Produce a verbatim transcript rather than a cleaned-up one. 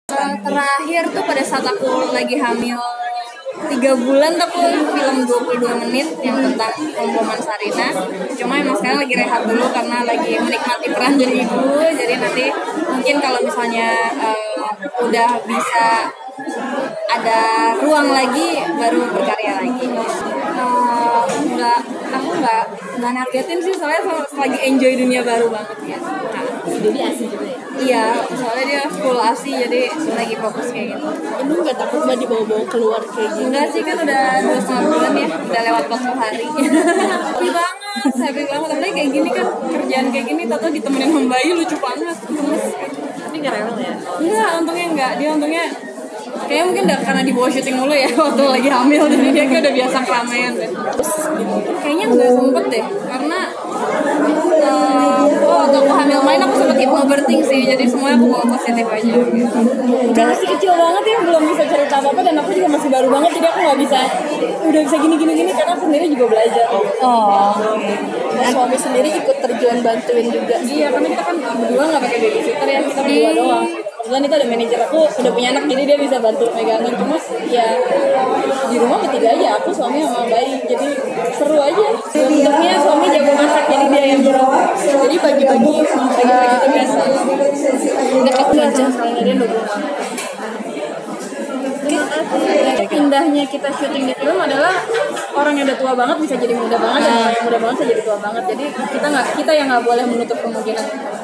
Uh, terakhir tuh pada saat aku lagi hamil tiga bulan tapi film dua puluh dua menit yang tentang Om Sarina. Cuma emang sekarang lagi rehat dulu karena lagi menikmati peran jadi ibu. Jadi nanti mungkin kalau misalnya uh, udah bisa ada ruang lagi baru berkarya lagi. Uh, enggak, aku enggak enggak nargetin sih soalnya lagi enjoy dunia baru banget ya. Nah, jadi asik juga ya? Iya, soalnya dia full asi jadi lagi fokus kayak gitu. Ini nggak takut banget dibawa-bawa keluar kayak gini? Enggak sih, kan udah dua setengah bulan ya, udah lewat empat puluh hari. Happy banget, happy banget. Tapi kayak gini kan, kerjaan kayak gini, tau-tau ditemenin sama bayi lucu banget. Gemes. Ini nggak rewel ya? Enggak, untungnya enggak. Dia untungnya kayaknya mungkin udah karena dibawa syuting mulu ya waktu lagi hamil, jadi dia kayak udah biasa keramaian deh. Kayaknya nggak sempet deh, karena uh, oh, waktu aku hamil main aku sempet hypnobirthing sih, jadi semuanya aku bawa positif aja gitu. Udah masih kecil banget ya, belum bisa cerita apa-apa dan aku juga masih baru banget, jadi aku nggak bisa udah bisa gini-gini gini karena aku sendiri juga belajar. Oh. Nah, suami sendiri ikut terjun bantuin juga. Iya, karena kita kan berdua nggak pakai babysitter ya, kita berdua Hmm. doang. Kebetulan itu ada manajer aku udah punya anak, jadi dia bisa bantu megangin. Cuma ya di rumah bertiga aja, aku suami sama bayi, jadi seru aja. Untungnya suami jago masak, jadi dia yang berat. Jadi pagi-pagi pagi-pagi itu biasa. Dekat aja soalnya dia dua puluh. Indahnya kita syuting di film adalah orang yang udah tua banget bisa jadi muda banget, dan orang yang muda banget bisa jadi tua banget. Jadi kita nggak kita yang nggak boleh menutup kemungkinan